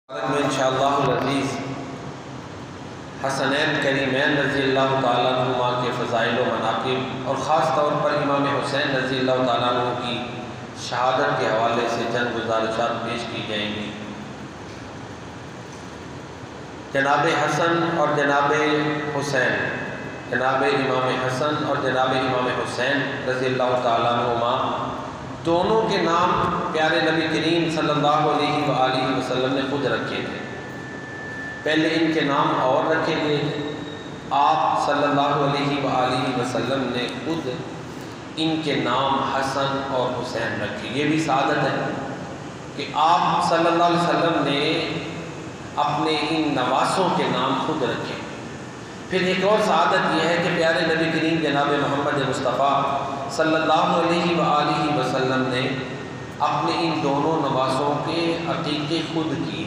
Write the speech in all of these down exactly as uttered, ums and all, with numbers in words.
میں انشاءاللہ العزیز حسنین کریمین رضی اللہ تعالیٰ عنہما کے فضائل و مناقب اور خاص طور پر امام حسین رضی اللہ تعالیٰ عنہ کی شہادت کے حوالے سے چند گزارشات پیش کی جائیں گی۔ جناب حسن اور جناب حسین، جناب امام حسن اور جناب امام حسین رضی اللہ تعالیٰ عنہما دونوں کے نام پیارے نبی کریم صلی اللہ علیہ وآلہ وسلم نے خود رکھے تھے۔ پہلے ان کے نام اور رکھے گئے تھے، آپ صلی اللہ علیہ وآلہ وسلم نے خود ان کے نام حسن اور حسین رکھے۔ یہ بھی سعادت ہے کہ آپ صلی اللہ علیہ وسلم نے اپنے ان نواسوں کے نام خود رکھے۔ پھر ایک اور سعادت یہ ہے کہ پیارے نبی کریم جناب محمد مصطفیٰ صلی اللہ علیہ وآلہ وسلم نے اپنے ان دونوں نواسوں کے عقیقے خود کیے،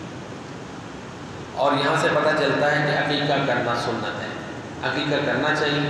اور یہاں سے پتہ چلتا ہے کہ عقیقہ کرنا سنت ہے، عقیقہ کرنا چاہیے۔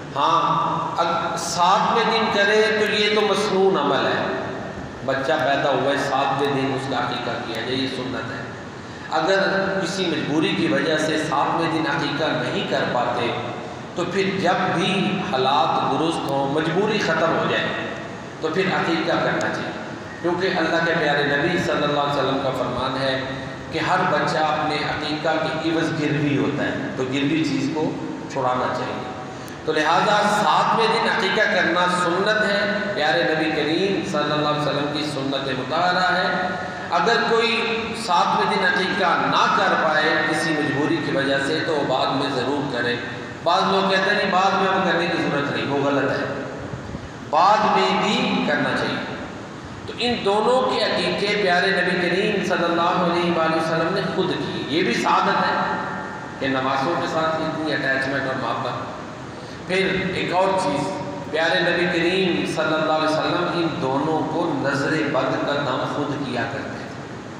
ہاں ساتویں دن کرے تو یہ تو مسنون عمل ہے، بچہ پیدا ہوا ہے ساتویں دن اس کا عقیقہ کیا جائے، یہ سنت ہے۔ اگر کسی مجبوری کی وجہ سے ساتویں دن عقیقہ نہیں کر پاتے تو پھر جب بھی حالات درست ہوں، مجبوری ختم ہو جائے تو پھر عقیقہ کرنا چاہیے، کیونکہ اللہ کے پیارے نبی صلی اللہ علیہ وسلم کا فرمان ہے کہ ہر بچہ اپنے عقیقہ کی عوض گروی ہوتا ہے، تو گروی چیز کو چھڑانا چاہیے۔ تو لہٰذا ساتویں دن عقیقہ کرنا سنت ہے، پیارے نبی کریم صلی اللہ علیہ وسلم کی سنت مطہرہ ہے۔ اگر کوئی ساتویں دن عقیقہ نہ کر پائے کسی مجبوری کی وجہ سے تو وہ بعد میں ضرور کرے۔ بعض لوگ کہتے ہیں نہیں بعد میں اب کرنے کی ضرورت نہیں، وہ غلط ہے، بعد میں بھی کرنا چاہیے۔ تو ان دونوں کے عقیقے پیارے نبی کریم صلی اللہ علیہ وآلہ وسلم نے خود کیے، یہ بھی سعادت ہے کہ نواسوں کے ساتھ اتنی اٹیچمنٹ اور محبت۔ پھر ایک اور چیز، پیارے نبی کریم صلی اللہ علیہ وسلم ان دونوں کو نظر بد کا دم خود کیا کرتے تھے،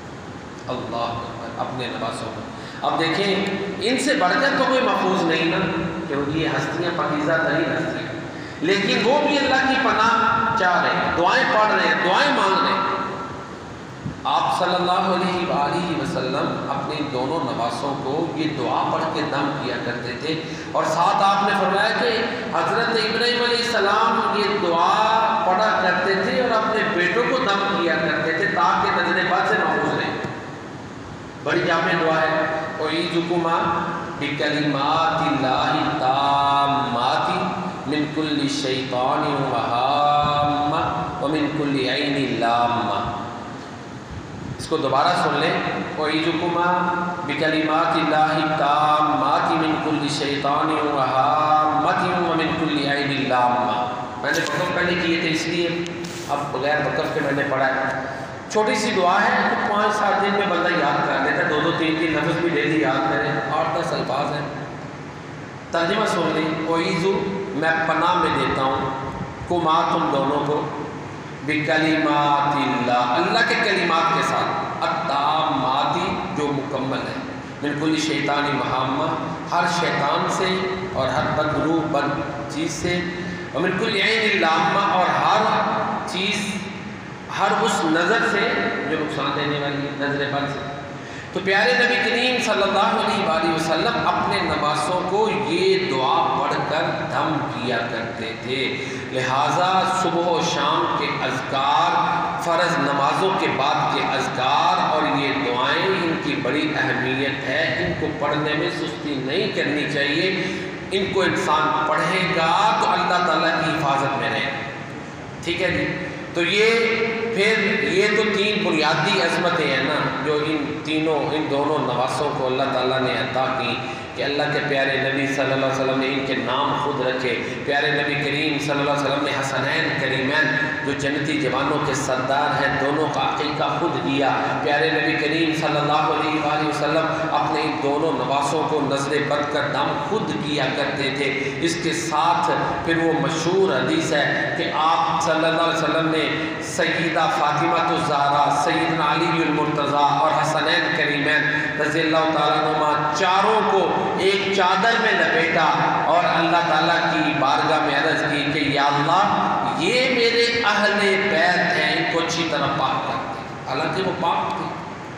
اللہ اپنے نواسوں کو۔ اب دیکھیں ان سے بڑھ کر تو کوئی محفوظ نہیں نا، کیونکہ یہ ہستیاں پاکیزہ ترین ہستیاں، لیکن وہ بھی اللہ کی پناہ چاہ رہے ہیں، دعائیں پڑھ رہے ہیں، دعائیں مانگ رہے ہیں۔ آپ صلی اللہ علیہ وآلہ وسلم اپنے دونوں نواسوں کو یہ دعا پڑھ کے دم کیا کرتے تھے، اور ساتھ آپ نے فرمایا کہ حضرت ابراہیم علیہ السلام یہ دعا پڑھا کرتے تھے اور اپنے بیٹوں کو دم کیا کرتے تھے تاکہ نظر بد سے محفوظ رہیں۔ بڑی جامع دعا ہے، اعیذکما بکلمات اللہ التامات من کل شیطان وہامہ ومن کل عین لامہ۔ اس کو دوبارہ سن لیں، اعیذکما بکلمات اللہ التامات من کل شیطان وہامۃ ومن کل عین لامہ۔ میں نے وقف پہلے کیے تھے اس لیے اب بغیر وقف کے میں نے پڑھا ہے۔ چھوٹی سی دعا ہے، تو پانچ سات دن میں بندہ یاد کر لیتا ہے، دو دو تین تین لفظ بھی ڈیلی یاد کریں، آٹھ دس الفاظ ہیں۔ ترجمہ سن لیں، اعیذ میں پناہ میں دیتا ہوں، کما تم دونوں کو، بکلمات اللہ اللہ کے کلمات کے ساتھ، التامات جو مکمل ہے، من کل شیطان وہامہ ہر شیطان سے اور ہر بدروح بد چیز سے، ومن کل عین لامہ اور ہر چیز ہر اس نظر سے جو نقصان دینے والی ہے، نظر بد سے۔ تو پیارے نبی کریم صلی اللہ علیہ وآلہ وسلم اپنے نواسوں کو یہ دعا پڑھ کر دم کیا کرتے تھے۔ لہٰذا صبح و شام کے اذکار، فرض نمازوں کے بعد کے اذکار اور یہ دعائیں، ان کی بڑی اہمیت ہے، ان کو پڑھنے میں سستی نہیں کرنی چاہیے۔ ان کو انسان پڑھے گا تو اللہ تعالیٰ کی حفاظت میں رہے، ٹھیک ہے جی۔ تو یہ پھر یہ تو تین بنیادی عظمتیں ہیں نا جو ان تینوں ان دونوں نواسوں کو اللہ تعالیٰ نے عطا کی، کہ اللہ کے پیارے نبی صلی اللہ علیہ وسلم نے ان کے نام خود رکھے۔ پیارے نبی کریم صلی اللہ علیہ وسلم نے حسنین کریمین جو جنتی جوانوں کے سردار ہیں دونوں کا عقیقہ خود کیا۔ پیارے نبی کریم صلی اللہ علیہ وآلہ وسلم اپنے ان دونوں نواسوں کو نظر بد کا دم خود کیا کرتے تھے۔ اس کے ساتھ پھر وہ مشہور حدیث ہے کہ آپ صلی اللہ علیہ وسلم نے سیدہ فاطمہ الزہرا، سیدنا علی المرتضیٰ اور حسنین کریمین رضی اللہ تعالیٰ عنہما چاروں کو ایک چادر میں لپیٹا اور اللہ تعالیٰ کی بارگاہ میں عرض کی کہ یا اللہ یہ میرے اہل بیت ہیں، ان کو اچھی طرح پاک کر دے۔ حالانکہ وہ پاک تھے،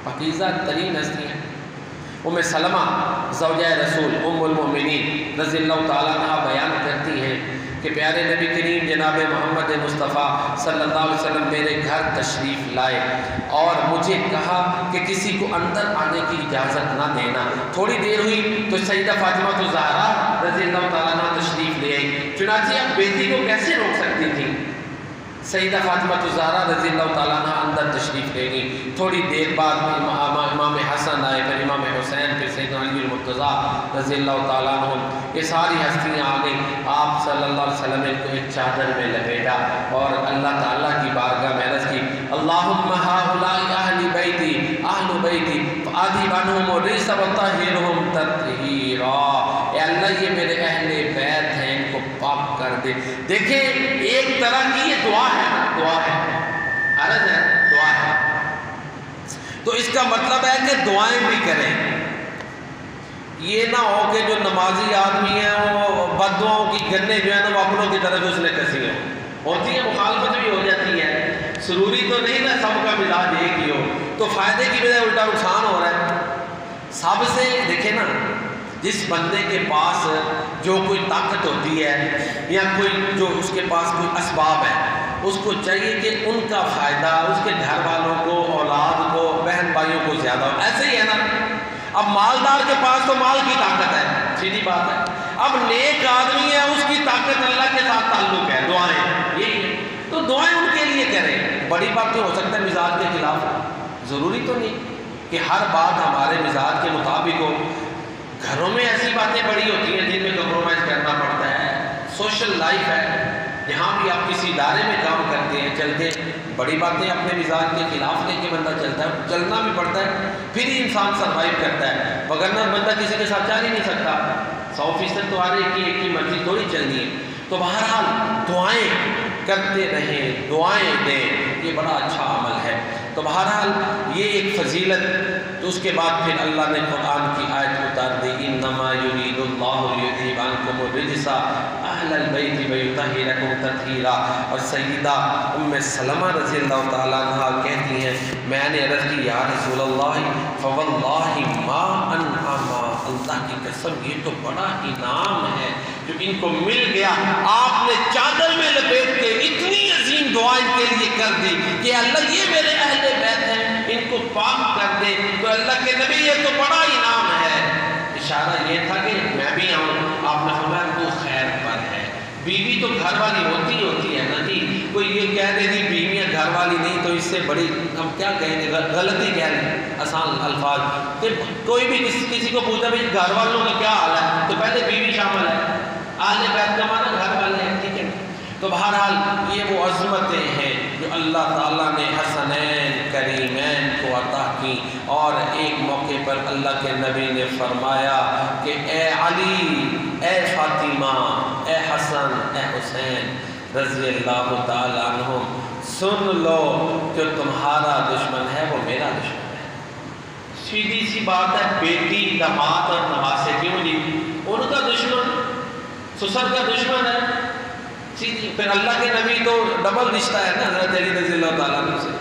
پاکیزہ ترین ہستیاں. ام سلمہ زوجہ رسول ام المؤمنین رضی اللہ تعالیٰ عنہ بیان کرتی ہیں کہ پیارے نبی کریم جناب محمد مصطفیٰ صلی اللہ علیہ وسلم میرے گھر تشریف لائے اور مجھے کہا کہ کسی کو اندر آنے کی اجازت نہ دینا. تھوڑی دیر ہوئی تو سیدہ فاطمہ الزہرا رضی اللہ تعالیٰ عنہ تشریف لے آئی. چنانچہ اب بیٹی کو کیسے روک سکتی تھی؟ سیدہ فاطمہ الزہرا رضی اللہ تعالیٰ عنہ اندر تشریف لے گئی. تھوڑی دیر بعد امام حسن آئے، پھر امام حسین، پھر سیدنا علی المرتضیٰ رضی اللہ تعالیٰ عنہ. یہ ساری ہستیاں آ گئیں. آپ صلی اللہ علیہ وسلم نے کو ایک چادر میں لپیٹا اور اللہ تعالیٰ کی بارگاہ میں عرض کی اللہم ہؤلاء اہل بیتی اہل بیتی فاذھب عنہم الرجس وطہرہم تطہیرا. اے اللہ یہ میرے اہل بیت ہیں، ان کو پاک کر دے. دیکھیں ایک طرح کی یہ دعا ہے، دعا ہے، عرض ہے، دعا ہے. تو اس کا مطلب ہے کہ دعائیں بھی کریں. یہ نہ ہو کہ جو نمازی آدمی ہیں وہ بد دعاؤں کی گنے جو ہے نا وہ اپنوں کی طرف اس نے کسی ہو ہوتی ہے، مخالفت بھی ہو جاتی ہے. ضروری تو نہیں نا سب کا مزاج ایک ہی ہو، تو فائدے کی بجائے الٹا نقصان ہو رہا ہے. سب سے دیکھیں نا، جس بندے کے پاس جو کوئی طاقت ہوتی ہے یا کوئی جو اس کے پاس کوئی اسباب ہے، اس کو چاہیے کہ ان کا فائدہ اس کے گھر والوں کو، اولاد کو، بہن بھائیوں کو زیادہ ہو. ایسے ہی ہے نا. اب مالدار کے پاس تو مال کی طاقت ہے، سیدھی بات ہے. اب نیک آدمی ہے، اس کی طاقت اللہ کے ساتھ تعلق ہے، دعائیں یہی ہے. تو دعائیں ان کے لیے کریں. بڑی بات تو ہو سکتا ہے مزاج کے خلاف، ضروری تو نہیں کہ ہر بات ہمارے مزاج کے مطابق ہو. گھروں میں ایسی باتیں بڑی ہوتی ہیں جن میں کمپرومائز کرنا پڑتا ہے. سوشل لائف ہے، جہاں بھی آپ کسی ادارے میں کام کرتے ہیں، چلتے بڑی باتیں اپنے مزاج کے خلاف لے کے بندہ چلتا ہے. چلنا بھی پڑتا ہے، پھر ہی انسان سروائیو کرتا ہے. وگرنہ بندہ کسی کے ساتھ چل ہی نہیں سکتا. سو فیصد تو ہر ایک کی ایک کی مرضی تھوڑی چلنی ہے. تو بہرحال دعائیں کرتے رہیں، دعائیں دیں، یہ بڑا اچھا عمل ہے. تو بہرحال یہ ایک فضیلت. تو اس کے بعد پھر اللہ نے قرآن کی آیت اتار دی انما یرید اللہ لیذھب عنکم الرجس اہل البیت ویطہرکم تطہیرا. اور سیدہ ام سلمہ رضی اللہ تعالیٰ عنہ کہتی ہیں میں نے عرض کی یا رسول اللہ فواللہ ما انعما، اللہ کی قسم یہ تو بڑا انعام ہے جو ان کو مل گیا. آپ نے چادر میں لپیٹ کے اتنی عظیم دعا ان کے لیے کر دی کہ اللہ یہ میرے اہل بیت ہیں، ان کو پاک کر دے. تو اللہ کے نبی یہ تو بڑا انعام ہے. اشارہ یہ تھا کہ میں بھی آؤں. آپ نے فرمایا تو خیر پر ہے. بیوی تو گھر والی ہوتی ہوتی ہے نا جی. کوئی یہ کہہ دے جی بیویاں گھر والی نہیں تو اس سے بڑی ہم کیا کہیں گے، غلطی کہہ لیں، آسان الفاظ. کہ کوئی بھی کسی کسی کو پوچھا بھی گھر والوں کا کیا حال ہے تو پہلے بیوی شامل ہے. اہل بیت کا معنی گھر والے ہیں، ٹھیک ہے. تو بہرحال یہ وہ عظمتیں ہیں جو اللہ تعالیٰ نے حسنین کریمین کو عطا کی. اور ایک موقع پر اللہ کے نبی نے فرمایا کہ اے علی، اے فاطمہ، اے حسن، اے حسین رضی اللہ تعالیٰ عنہم، سن لو جو تمہارا دشمن ہے وہ میرا دشمن ہے. سیدھی سی بات ہے. بیٹی، داماد اور نواسے کیوں جی؟ ان کا دشمن سسر کا دشمن ہے. سیدھی. پھر اللہ کے نبی تو ڈبل رشتہ ہے نا حضرت علی رضی اللہ تعالیٰ عنہ سے.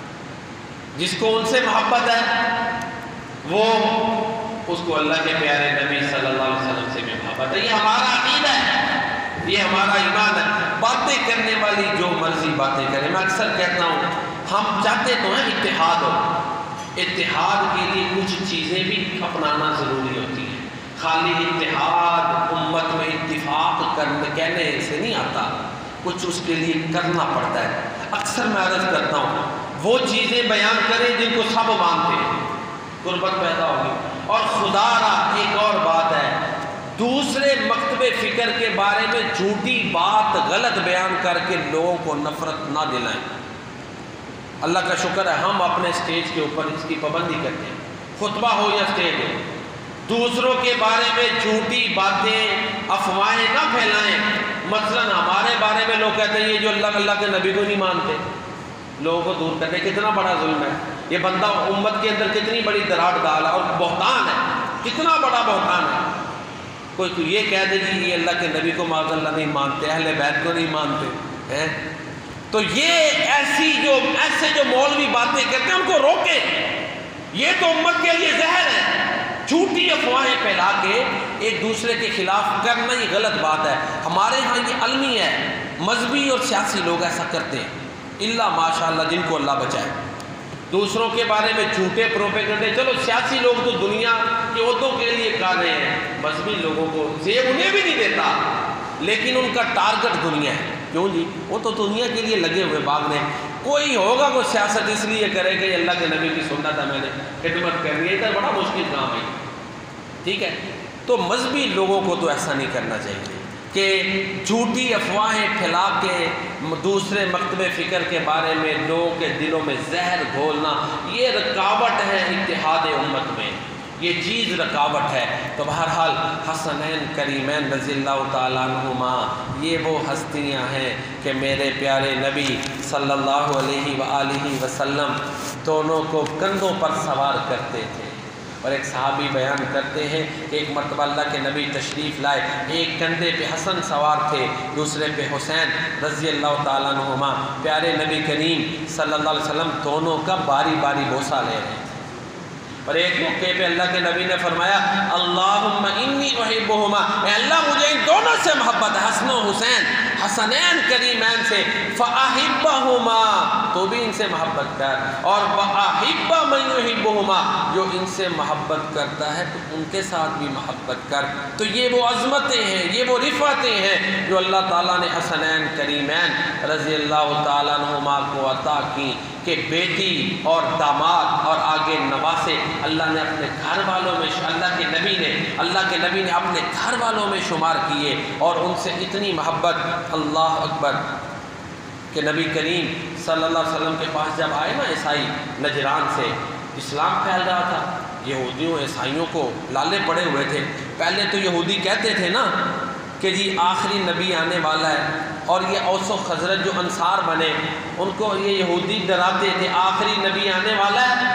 جس کو ان سے محبت ہے وہ اس کو اللہ کے پیارے نبی صلی اللہ علیہ وسلم سے بھی محبت ہے. یہ ہمارا عقیدہ ہے، یہ ہمارا ایمان ہے. باتیں کرنے والی جو مرضی باتیں کریں. میں اکثر کہتا ہوں ہم چاہتے تو ہیں اتحاد ہو. اتحاد کے لیے کچھ چیزیں بھی اپنانا ضروری ہوتی ہیں. خالی اتحاد امت میں اتفاق کرنے کہنے سے نہیں آتا، کچھ اس کے لیے کرنا پڑتا ہے. اکثر میں عرض کرتا ہوں وہ چیزیں بیان کریں جن کو سب مانتے ہیں، قربت پیدا ہوگی. اور خدا را ایک اور بات ہے، دوسرے مکتب فکر کے بارے میں جھوٹی بات غلط بیان کر کے لوگوں کو نفرت نہ دلائیں. اللہ کا شکر ہے ہم اپنے اسٹیج کے اوپر اس کی پابندی کرتے ہیں، خطبہ ہو یا اسٹیج ہو. دوسروں کے بارے میں جھوٹی باتیں، افواہیں نہ پھیلائیں. مثلا ہمارے بارے میں لوگ کہتے ہیں یہ جو اللہ اللہ کے نبی کو نہیں مانتے، لوگوں کو دور کرنے. کتنا بڑا ظلم ہے یہ. بندہ امت کے اندر کتنی بڑی دراڑ ڈالا اور بہتان ہے، کتنا بڑا بہتان ہے. کوئی یہ کہہ دے کہ یہ اللہ کے نبی کو معاذ اللہ نہیں مانتے، اہل بیت کو نہیں مانتے ہیں. تو یہ ایسی جو ایسے جو مولوی باتیں کرتے ہیں ان کو روکیں. یہ تو امت کے لیے زہر ہے۔ جھوٹی افواہیں پھیلا کے ایک دوسرے کے خلاف کرنا ہی غلط بات ہے۔ ہمارے ہاں یہ علمی ہے، مذہبی اور سیاسی لوگ ایسا کرتے ہیں، الا ماشاء اللہ جن کو اللہ بچائے، دوسروں کے بارے میں جھوٹے پروپیگنڈے۔ چلو سیاسی لوگ تو دنیا کے عہدوں کے لیے کر رہے ہیں، مذہبی لوگوں کو زیب انہیں بھی نہیں دیتا، لیکن ان کا ٹارگٹ دنیا ہے۔ کیوں جی؟ وہ تو دنیا کے لیے لگے ہوئے بھاگنے۔ کوئی ہوگا وہ سیاست اس لیے کرے کہ اللہ کے نبی کی سنت ہے، میں نے خدمت کرنی ہے، ادھر بڑا مشکل کام ہے، ٹھیک ہے؟ تو مذہبی لوگوں کو تو ایسا نہیں کرنا چاہیے کہ جھوٹی افواہیں پھیلا کے دوسرے مکتب فکر کے بارے میں لوگوں کے دلوں میں زہر گھولنا، یہ رکاوٹ ہے اتحاد امت میں، یہ چیز رکاوٹ ہے۔ تو بہرحال حسنین کریمین رضی اللہ تعالیٰ عنہما یہ وہ ہستیاں ہیں کہ میرے پیارے نبی صلی اللہ علیہ وآلہ وسلم دونوں کو کندھوں پر سوار کرتے تھے۔ اور ایک صحابی بیان کرتے ہیں کہ ایک مرتبہ اللہ کے نبی تشریف لائے، ایک کندھے پہ حسن سوار تھے، دوسرے پہ حسین رضی اللہ تعالیٰ عنہما۔ پیارے نبی کریم صلی اللہ علیہ وسلم دونوں کا باری باری بوسہ لے رہے تھے، اور ایک موقع پہ اللہ کے نبی نے فرمایا اللہم انی احبہما، اے اللہ مجھے ان دونوں سے محبت ہے، حسن و حسین، حسنین کریمین سے، فاحبہما، تو بھی ان سے محبت کر، اور واحب من یحبہما، جو ان سے محبت کرتا ہے تو ان کے ساتھ بھی محبت کر۔ تو یہ وہ عظمتیں ہیں، یہ وہ رفعتیں ہیں جو اللہ تعالیٰ نے حسنین کریمین رضی اللہ تعالیٰ عنہما کو عطا کی، کہ بیٹی اور داماد اور آگے نواسے اللہ نے اپنے گھر والوں میں، اللہ کے نبی نے اللہ کے نبی نے اپنے گھر والوں میں شمار کیے، اور ان سے اتنی محبت۔ اللہ اکبر کہ نبی کریم صلی اللہ علیہ وسلم کے پاس جب آئے نا عیسائی نجران سے، اسلام پھیل رہا تھا، یہودیوں عیسائیوں کو لالے پڑے ہوئے تھے۔ پہلے تو یہودی کہتے تھے نا کہ جی آخری نبی آنے والا ہے، اور یہ اوس و خزرج جو انصار بنے ان کو یہ یہودی ڈراتے تھے آخری نبی آنے والا ہے،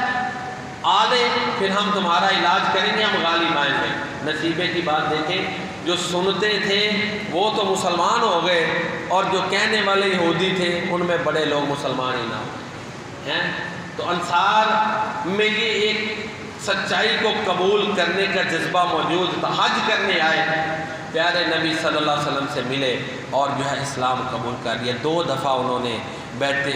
آ دے پھر ہم تمہارا علاج کریں گے، ہم غالب آئیں گے۔ نصیبے کی بات دیکھیں، جو سنتے تھے وہ تو مسلمان ہو گئے، اور جو کہنے والے یہودی تھے ان میں بڑے لوگ مسلمان ہی نہ ہوئے ہیں۔ تو انصار میں یہ ایک سچائی کو قبول کرنے کا جذبہ موجود تھا۔ حج کرنے آئے، پیارے نبی صلی اللہ علیہ وسلم سے ملے اور جو ہے اسلام قبول کر لیا۔ دو دفعہ انہوں نے بیٹھے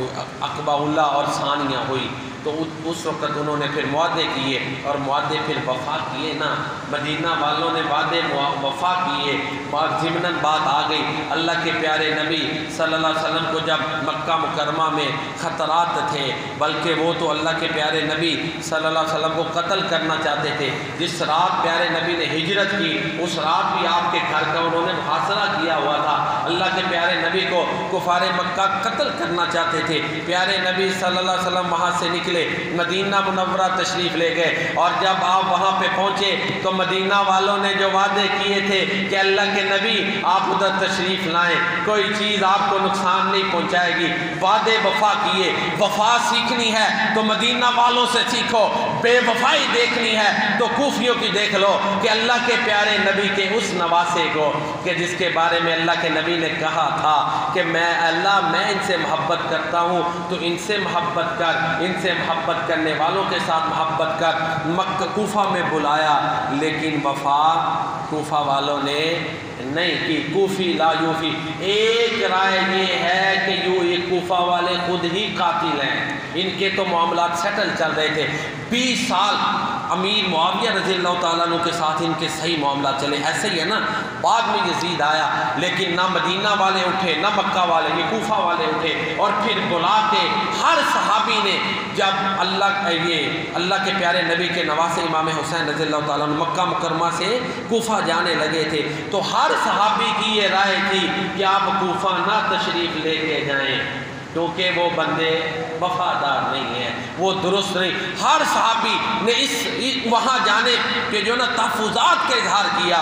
عقبہ اللہ اور ثانیہ ہوئی، تو اس وقت انہوں نے پھر معاہدے کیے، اور معاہدے پھر وفا کیے نا، مدینہ والوں نے وعدے وفا کیے، بعد ضمناً بات آ گئی۔ اللہ کے پیارے نبی صلی اللہ علیہ وسلم کو جب مکہ مکرمہ میں خطرات تھے، بلکہ وہ تو اللہ کے پیارے نبی صلی اللہ علیہ وسلم کو قتل کرنا چاہتے تھے، جس رات پیارے نبی نے ہجرت کی اس رات بھی آپ کے گھر کا انہوں نے محاصرہ کیا ہوا تھا۔ اللہ کے پیارے نبی کو کفار مکہ قتل کرنا چاہتے تھے، پیارے نبی صلی اللہ علیہ وسلم وہاں سے نکلے، مدینہ منورہ تشریف لے گئے، اور جب آپ وہاں پہ پہنچے تو مدینہ والوں نے جو وعدے کیے تھے کہ اللہ کے نبی آپ ادھر تشریف لائیں، کوئی چیز آپ کو نقصان نہیں پہنچائے گی، وعدے وفا کیے۔ وفا سیکھنی ہے تو مدینہ والوں سے سیکھو، بے وفائی دیکھنی ہے تو کوفیوں کی دیکھ لو، کہ اللہ کے پیارے نبی کے اس نواسے کو کہ جس کے بارے میں اللہ کے نبی نے کہا تھا کہ میں اللہ میں ان سے محبت کرتا ہوں، تو ان سے محبت کر، ان سے محبت کرنے والوں کے ساتھ محبت کر۔ مکہ کوفہ میں بلایا، لیکن وفا کوفہ والوں نے نہیں کی، کوفی لا یوفی۔ ایک رائے یہ ہے کہ یوں یہ کوفہ والے خود ہی قاتل ہیں، ان کے تو معاملات سیٹل چل رہے تھے۔ بیس سال امیر معاویہ رضی اللہ تعالیٰ عنہ کے ساتھ ان کے صحیح معاملات چلے، ایسے ہی ہے نا۔ بعد میں یزید آیا، لیکن نہ مدینہ والے اٹھے نہ مکہ والے، یہ کوفہ والے اٹھے، اور پھر بلا کے ہر صحابی نے، جب اللہ یہ اللہ کے پیارے نبی کے نواسے امام حسین رضی اللہ تعالیٰ عنہ مکہ مکرمہ سے کوفہ جانے لگے تھے، تو ہر صحابی کی یہ رائے تھی کہ آپ کوفہ نہ تشریف لے کے جائیں، کیونکہ وہ بندے وفادار نہیں ہیں، وہ درست نہیں۔ ہر صحابی نے اس وہاں جانے کے جو نا تحفظات کا اظہار کیا،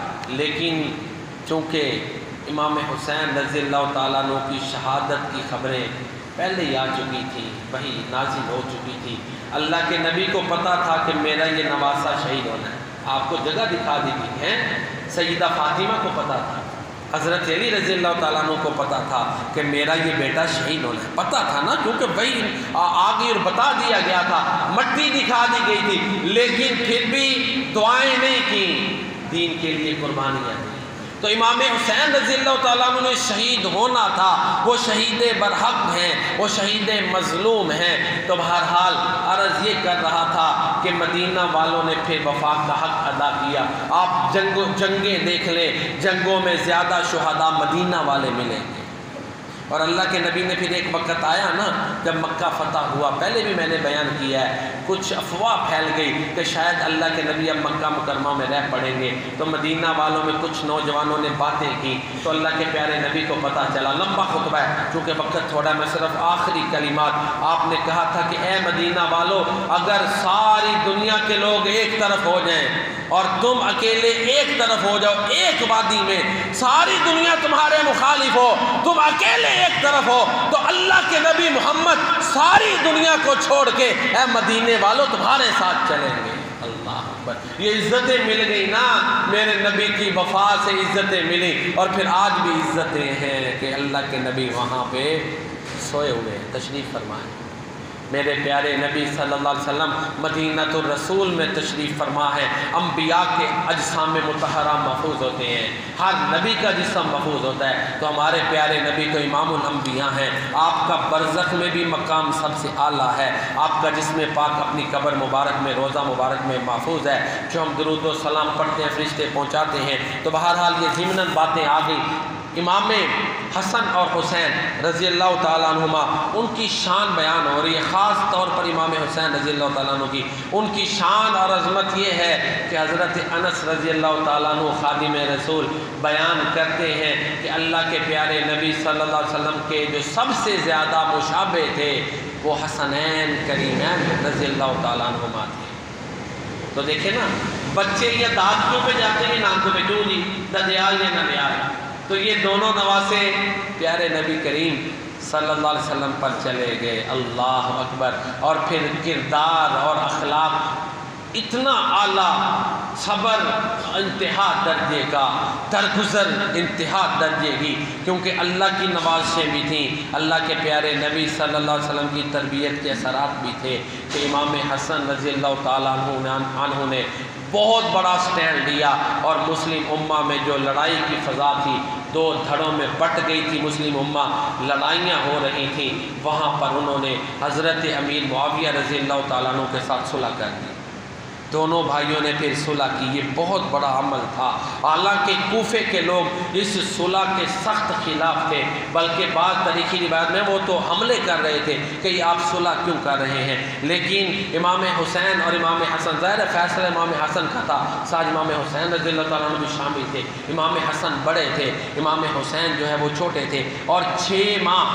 لیکن چونکہ امام حسین رضی اللہ تعالیٰ عنہ کی شہادت کی خبریں پہلے ہی آ چکی تھی، وہی نازل ہو چکی تھی، اللہ کے نبی کو پتہ تھا کہ میرا یہ نواسہ شہید ہونا ہے۔ آپ کو جگہ دکھا دی گئی ہے، سیدہ فاطمہ کو پتہ تھا، حضرت علی رضی اللہ تعالیٰ عنہ کو پتا تھا کہ میرا یہ بیٹا شہید ہونا ہے، پتا تھا نا، کیونکہ وہی آگے اور بتا دیا گیا تھا، مٹی دکھا دی گئی تھی، لیکن پھر بھی دعائیں نہیں کی، دین کے لیے قربانیاں دی۔ تو امام حسین رضی اللہ تعالیٰ عنہ نے شہید ہونا تھا، وہ شہید برحق ہیں، وہ شہید مظلوم ہیں۔ تو بہرحال عرض یہ کر رہا تھا کہ مدینہ والوں نے پھر وفا کا حق ادا کیا۔ آپ جنگوں جنگیں دیکھ لیں، جنگوں میں زیادہ شہداء مدینہ والے ملیں گے۔ اور اللہ کے نبی نے پھر ایک وقت آیا نا، جب مکہ فتح ہوا، پہلے بھی میں نے بیان کیا ہے، کچھ افواہ پھیل گئی کہ شاید اللہ کے نبی اب مکہ مکرمہ میں رہ پڑیں گے، تو مدینہ والوں میں کچھ نوجوانوں نے باتیں کی، تو اللہ کے پیارے نبی کو پتہ چلا، لمبا خطبہ ہے چونکہ وقت تھوڑا، میں صرف آخری کلمات، آپ نے کہا تھا کہ اے مدینہ والوں، اگر ساری دنیا کے لوگ ایک طرف ہو جائیں اور تم اکیلے ایک طرف ہو جاؤ، ایک وادی میں ساری دنیا تمہارے مخالف ہو، تم اکیلے ایک طرف ہو، تو اللہ کے نبی محمد ساری دنیا کو چھوڑ کے اے مدینے والوں تمہارے ساتھ چلیں گے۔ اللہ اکبر، یہ عزتیں مل گئی نا، میرے نبی کی وفا سے عزتیں ملی، اور پھر آج بھی عزتیں ہیں کہ اللہ کے نبی وہاں پہ سوئے ہوئے، تشریف فرمائیں۔ میرے پیارے نبی صلی اللہ علیہ وسلم مدینہ الرسول میں تشریف فرما ہے، انبیاء کے اجسام مطہرہ محفوظ ہوتے ہیں، ہر نبی کا جسم محفوظ ہوتا ہے، تو ہمارے پیارے نبی تو امام الانبیاء ہیں، آپ کا برزخ میں بھی مقام سب سے اعلیٰ ہے، آپ کا جسم پاک اپنی قبر مبارک میں، روضہ مبارک میں محفوظ ہے، جو ہم درود و سلام پڑھتے ہیں، فرشتے پہنچاتے ہیں۔ تو بہرحال یہ ضمناً باتیں آ گئی۔ امام حسن اور حسین رضی اللہ تعالیٰ عنہما، ان کی شان بیان ہو رہی ہے، خاص طور پر امام حسین رضی اللہ تعالیٰ عنہ کی، ان کی شان اور عظمت یہ ہے کہ حضرت انس رضی اللہ تعالیٰ عنہ خادم رسول بیان کرتے ہیں کہ اللہ کے پیارے نبی صلی اللہ علیہ وسلم کے جو سب سے زیادہ مشابہ تھے وہ حسنین کریمین رضی اللہ تعالیٰ عنہما تھے۔ تو دیکھیں نا، بچے یہ داد کیوں پہ جاتے ہیں، نام پہ کیوں جی، ددیال یا ننیال، تو یہ دونوں نواسے پیارے نبی کریم صلی اللہ علیہ وسلم پر چلے گئے۔ اللہ اکبر، اور پھر کردار اور اخلاق اتنا اعلیٰ، صبر انتہا درجے کا، درگزر انتہا درجے کی، کیونکہ اللہ کی نوازشیں بھی تھیں، اللہ کے پیارے نبی صلی اللہ علیہ وسلم کی تربیت کے اثرات بھی تھے کہ امام حسن رضی اللہ تعالیٰ عنہ نے بہت بڑا سٹینڈ لیا، اور مسلم امہ میں جو لڑائی کی فضا تھی، دو دھڑوں میں بٹ گئی تھی مسلم امہ، لڑائیاں ہو رہی تھیں، وہاں پر انہوں نے حضرت امیر معاویہ رضی اللہ تعالیٰ عنہ کے ساتھ صلح کر دی، دونوں بھائیوں نے پھر صلح کی۔ یہ بہت بڑا عمل تھا، حالانکہ کوفے کے لوگ اس صلح کے سخت خلاف تھے، بلکہ بعض تاریخی روایت میں وہ تو حملے کر رہے تھے کہ یہ آپ صلح کیوں کر رہے ہیں، لیکن امام حسین اور امام حسن، ظاہر فیصلہ امام حسن کا تھا، ساتھ امام حسین رضی اللہ تعالیٰ عنہ بھی شامل تھے، امام حسن بڑے تھے، امام حسین جو ہے وہ چھوٹے تھے، اور چھ ماہ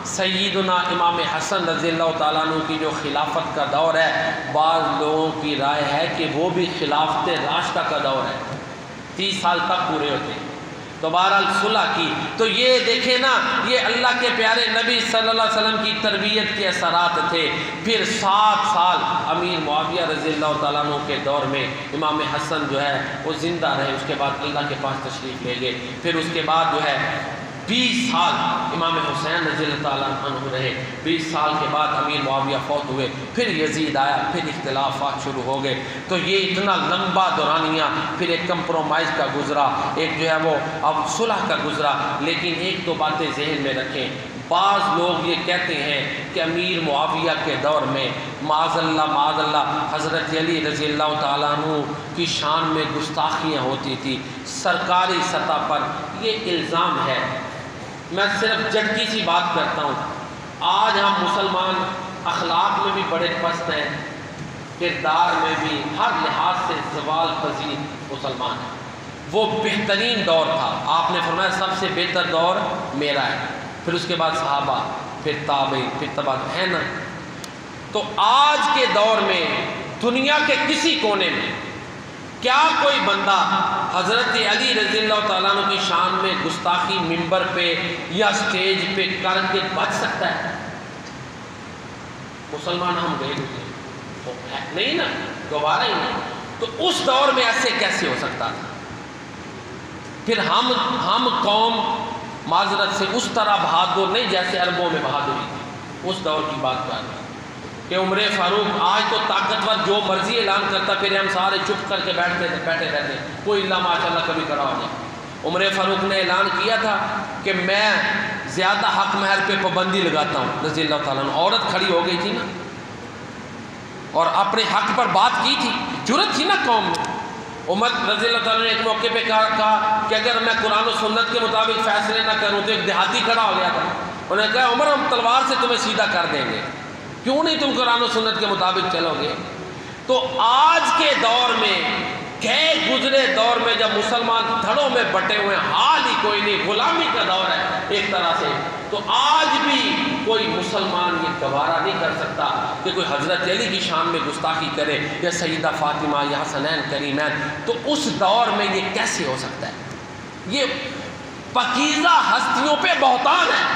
سیدنا امام حسن رضی اللہ تعالیٰ عنہ کی جو خلافت کا دور ہے، بعض لوگوں کی رائے ہے کہ وہ بھی خلافت راشدہ کا دور ہے، تیس سال تک پورے ہوتے ہیں۔ تو بہرحال صلح کی، تو یہ دیکھیں نا، یہ اللہ کے پیارے نبی صلی اللہ علیہ وسلم کی تربیت کے اثرات تھے۔ پھر سات سال امیر معاویہ رضی اللہ تعالیٰ عنہ کے دور میں امام حسن جو ہے وہ زندہ رہے، اس کے بعد اللہ کے پاس تشریف لے گئے، پھر اس کے بعد جو ہے بیس سال امام حسین رضی اللہ تعالیٰ عنہ رہے، بیس سال کے بعد امیر معاویہ فوت ہوئے، پھر یزید آیا، پھر اختلافات شروع ہو گئے، تو یہ اتنا لمبا دورانیہ، پھر ایک کمپرومائز کا گزرا، ایک جو ہے وہ اب صلح کا گزرا۔ لیکن ایک دو باتیں ذہن میں رکھیں، بعض لوگ یہ کہتے ہیں کہ امیر معاویہ کے دور میں معاذ اللہ معاذ اللہ حضرت علی رضی اللہ تعالیٰ عنہ کی شان میں گستاخیاں ہوتی تھی سرکاری سطح پر، یہ الزام ہے۔ میں صرف جھٹکی سی بات کرتا ہوں، آج ہم مسلمان اخلاق میں بھی بڑے پست ہیں، کردار میں بھی ہر لحاظ سے زوال پذیر مسلمان ہیں۔ وہ بہترین دور تھا، آپ نے فرمایا سب سے بہتر دور میرا ہے، پھر اس کے بعد صحابہ، پھر تابعین، پھر تبع ہے نا۔ تو آج کے دور میں دنیا کے کسی کونے میں کیا کوئی بندہ حضرت علی رضی اللہ تعالیٰ عنہ کی شان میں گستاخی ممبر پہ یا سٹیج پہ کر کے بچ سکتا ہے؟ مسلمان ہم گئے نہیں نا، دوبارہ ہی نہیں۔ تو اس دور میں ایسے کیسے ہو سکتا تھا؟ پھر ہم ہم قوم معذرت سے اس طرح بہادر نہیں جیسے عربوں میں بہادری تھی، اس دور کی بات کر رہے ہیں کہ عمر فاروق آج تو طاقتور جو مرضی اعلان کرتا، پھر ہم سارے چپ کر کے بیٹھتے تھے بیٹھے رہتے، کوئی اللہ ماشاء اللہ کبھی کھڑا ہو جائے۔ عمر فاروق نے اعلان کیا تھا کہ میں زیادہ حق مہر پہ پابندی لگاتا ہوں رضی اللہ تعالیٰ عنہ۔ عورت کھڑی ہو گئی تھی نا اور اپنے حق پر بات کی تھی، جرت تھی نا قوم میں۔ عمر رضی اللہ تعالیٰ نے ایک موقع پہ کہا, کہا کہ اگر میں قرآن و سنت کے مطابق فیصلے نہ کروں تو ایک دیہاتی کھڑا ہو گیا تھا، انہوں نے کہا عمر ہم تلوار سے تمہیں سیدھا کر دیں گے، کیوں نہیں تم قرآن و سنت کے مطابق چلو گے؟ تو آج کے دور میں گئے گزرے دور میں جب مسلمان دھڑوں میں بٹے ہوئے حال ہی کوئی نہیں، غلامی کا دور ہے ایک طرح سے، تو آج بھی کوئی مسلمان یہ گوارا نہیں کر سکتا کہ کوئی حضرت علی کی شان میں گستاخی کرے یا سیدہ فاطمہ یا حسنین کریمین۔ تو اس دور میں یہ کیسے ہو سکتا ہے؟ یہ پاکیزہ ہستیوں پہ بہتان ہے۔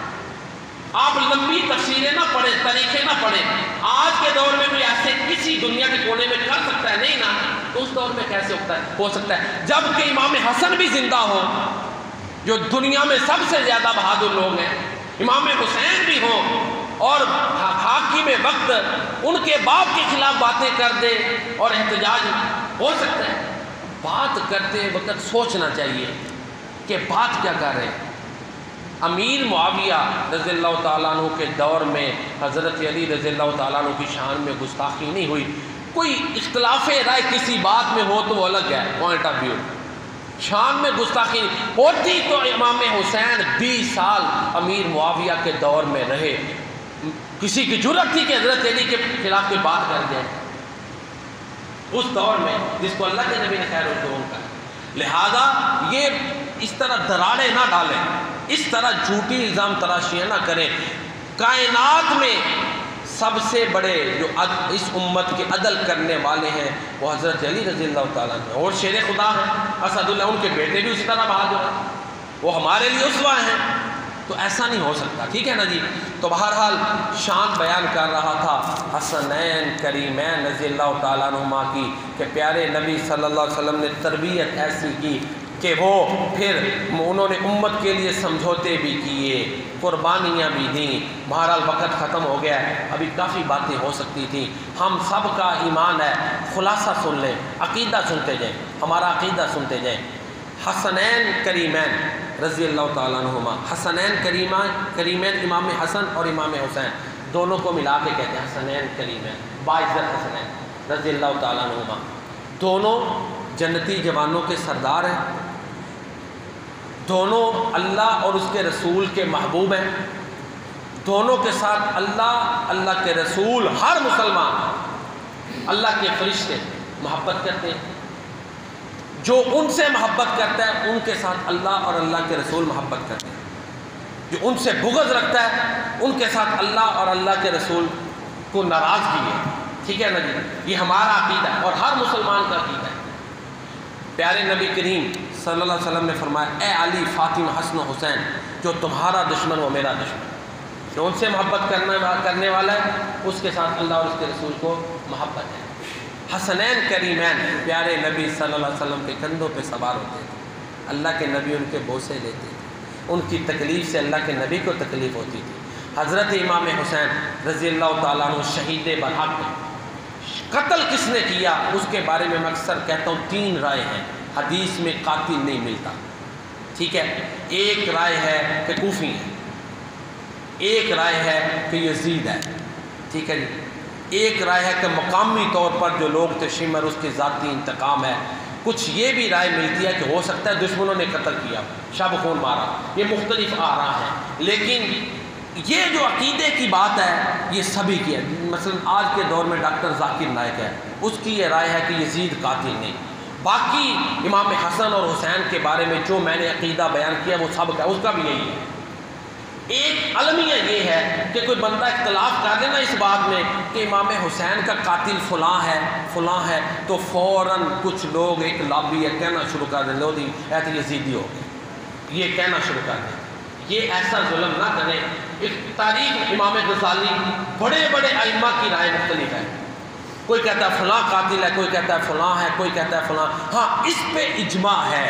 آپ لمبی تفسیریں نہ پڑھیں، طریقے نہ پڑھیں، آج کے دور میں کوئی ایسے کسی دنیا کے کونے میں کر سکتا ہے نہیں نا، تو اس دور میں کیسے ہوتا ہے ہو سکتا ہے جب کہ امام حسن بھی زندہ ہو جو دنیا میں سب سے زیادہ بہادر لوگ ہیں، امام حسین بھی ہوں اور حاکم وقت ان کے باپ کے خلاف باتیں کر دے اور احتجاج ہو سکتا ہے۔ بات کرتے وقت سوچنا چاہیے کہ بات کیا کر رہے ہیں۔ امیر معاویہ رضی اللہ تعالیٰ عنہ کے دور میں حضرت علی رضی اللہ تعالیٰ عنہ کی شان میں گستاخی نہیں ہوئی، کوئی اختلاف رائے کسی بات میں ہو تو وہ الگ ہے پوائنٹ آف ویو، شان میں گستاخی ہوتی تو امام حسین بیس سال امیر معاویہ کے دور میں رہے، کسی کی جرأت تھی کہ حضرت علی کے خلاف کوئی بات کر دیں اس دور میں جس کو اللہ کے نبی نے خیر القرون کہا۔ لہذا یہ اس طرح دراڑیں نہ ڈالیں، اس طرح جھوٹی الزام تراشیاں نہ کریں۔ کائنات میں سب سے بڑے جو اس امت کے عدل کرنے والے ہیں وہ حضرت علی رضی اللہ تعالیٰ عنہ اور شیر خدا ہیں، اسد اللہ، ان کے بیٹے بھی اسی طرح بہادر ہیں، وہ ہمارے لیے اسوہ ہیں، تو ایسا نہیں ہو سکتا، ٹھیک ہے نا جی۔ تو بہرحال شان بیان کر رہا تھا حسنین کریمین رضی اللہ تعالیٰ عنہما کی کہ پیارے نبی صلی اللہ علیہ وسلم نے تربیت ایسی کی کہ وہ پھر انہوں نے امت کے لیے سمجھوتے بھی کیے، قربانیاں بھی دیں۔ بہرحال وقت ختم ہو گیا ہے، ابھی کافی باتیں ہو سکتی تھیں۔ ہم سب کا ایمان ہے، خلاصہ سن لیں، عقیدہ سنتے جائیں، ہمارا عقیدہ سنتے جائیں۔ حسنین کریمین رضی اللہ تعالیٰ عنہما، حسنین کریمین کریمین امام حسن اور امام حسین دونوں کو ملا کے کہتے ہیں حسنین کریمین، باعزت حسنین رضی اللہ تعالیٰ عنہما، دونوں جنتی جوانوں کے سردار ہیں، دونوں اللہ اور اس کے رسول کے محبوب ہیں، دونوں کے ساتھ اللہ اللہ کے رسول ہر مسلمان اللہ کے فرشتے محبت کرتے ہیں، جو ان سے محبت کرتا ہے ان کے ساتھ اللہ اور اللہ کے رسول محبت کرتے ہیں، جو ان سے بغض رکھتا ہے ان کے ساتھ اللہ اور اللہ کے رسول کو ناراضگی ہے، ٹھیک ہے نا جی۔ یہ ہمارا عقیدہ ہے اور ہر مسلمان کا عقیدہ ہے۔ پیارے نبی کریم صلی اللہ علیہ وسلم نے فرمایا اے علی فاطمہ حسن و حسین، جو تمہارا دشمن وہ میرا دشمن، جو ان سے محبت کرنا کرنے والا ہے اس کے ساتھ اللہ اور اس کے رسول کو محبت ہے۔ حسنین کریمین پیارے نبی صلی اللہ علیہ وسلم کے کندھوں پہ سوار ہوتے تھے، اللہ کے نبی ان کے بوسے لیتے تھے، ان کی تکلیف سے اللہ کے نبی کو تکلیف ہوتی تھی۔ حضرت امام حسین رضی اللہ تعالیٰ عنہ شہید برحق، قتل کس نے کیا اس کے بارے میں میں اکثر کہتا ہوں تین رائے ہیں، حدیث میں قاتل نہیں ملتا، ٹھیک ہے۔ ایک رائے ہے کہ کوفی ہے، ایک رائے ہے کہ یزید ہے، ٹھیک ہے جی، ایک رائے ہے کہ مقامی طور پر جو لوگ تھے شمر اس کے ذاتی انتقام ہے، کچھ یہ بھی رائے ملتی ہے کہ ہو سکتا ہے دشمنوں نے قتل کیا، شب خون مارا، یہ مختلف آراء ہیں، لیکن یہ جو عقیدے کی بات ہے یہ سبھی کی ہے۔ مثلا آج کے دور میں ڈاکٹر ذاکر نائک ہے، اس کی یہ رائے ہے کہ یزید قاتل نہیں۔ باقی امام حسن اور حسین کے بارے میں جو میں نے عقیدہ بیان کیا وہ سب کا اس کا بھی یہی ہے۔ ایک المیہ یہ ہے کہ کوئی بندہ اختلاف کر دے نا اس بات میں کہ امام حسین کا قاتل فلاں ہے فلاں ہے تو فوراً کچھ لوگ ایک لابی ہے کہنا شروع کر دیں لو دی اے تو یزیدی ہو گئے، یہ کہنا شروع کر دیں۔ یہ ایسا ظلم نہ کریں۔ ایک تاریخ امام غزالی بڑے بڑے ائمہ کی رائے مختلف ہے، کوئی کہتا ہے فلاں قاتل ہے، کوئی کہتا ہے فلاں ہے، کوئی کہتا ہے فلاں، ہاں اس پہ اجماع ہے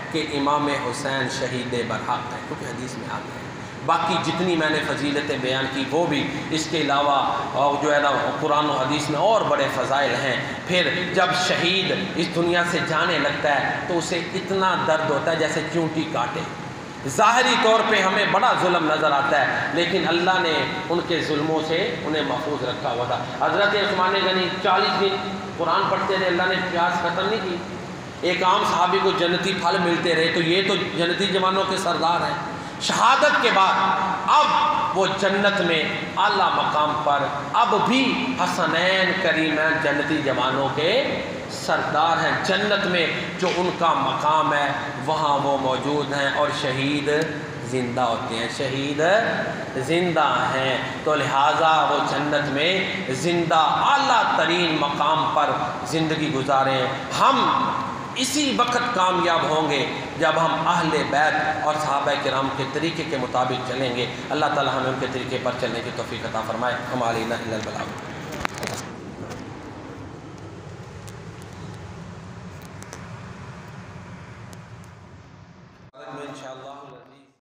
کہ امام حسین شہید برحق ہے، کیونکہ حدیث میں آ گیا ہے۔ باقی جتنی میں نے فضیلتیں بیان کی وہ بھی اس کے علاوہ اور جو ہے نا قرآن و حدیث میں اور بڑے فضائل ہیں۔ پھر جب شہید اس دنیا سے جانے لگتا ہے تو اسے اتنا درد ہوتا ہے جیسے چونٹی کاٹے، ظاہری طور پہ ہمیں بڑا ظلم نظر آتا ہے، لیکن اللہ نے ان کے ظلموں سے انہیں محفوظ رکھا ہوا تھا۔ حضرت عثمان غنی چالیس دن قرآن پڑھتے رہے، اللہ نے پیاس ختم نہیں کی۔ ایک عام صحابی کو جنتی پھل ملتے رہے، تو یہ تو جنتی جوانوں کے سردار ہیں۔ شہادت کے بعد اب وہ جنت میں اعلیٰ مقام پر اب بھی حسنین کریمین جنتی جوانوں کے سردار ہیں۔ جنت میں جو ان کا مقام ہے وہاں وہ موجود ہیں، اور شہید زندہ ہوتے ہیں، شہید زندہ ہیں، تو لہٰذا وہ جنت میں زندہ اعلیٰ ترین مقام پر زندگی گزاریں۔ ہم اسی وقت کامیاب ہوں گے جب ہم اہل بیت اور صحابہ کرام کے طریقے کے مطابق چلیں گے۔ اللہ تعالی ہمیں ان کے طریقے پر چلنے کی توفیق عطا فرمائے۔ ہم علینا الا البلاغ۔